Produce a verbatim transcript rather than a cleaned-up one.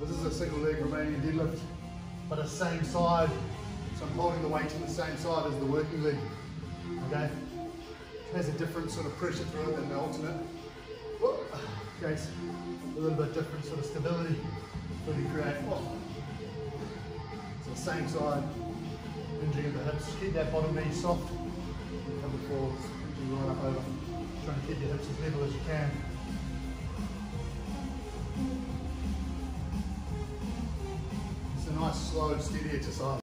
this is a single leg Romanian deadlift, but the same side. So I'm holding the weight on the same side as the working leg. Okay? It has a different sort of pressure through it than the alternate. Okay, so a little bit different sort of stability that you create. So the same side, hinging at the hips. Keep that bottom knee soft. Come forward, hinging right up over. Try and keep your hips as level as you can. It's a nice, slow, steady exercise.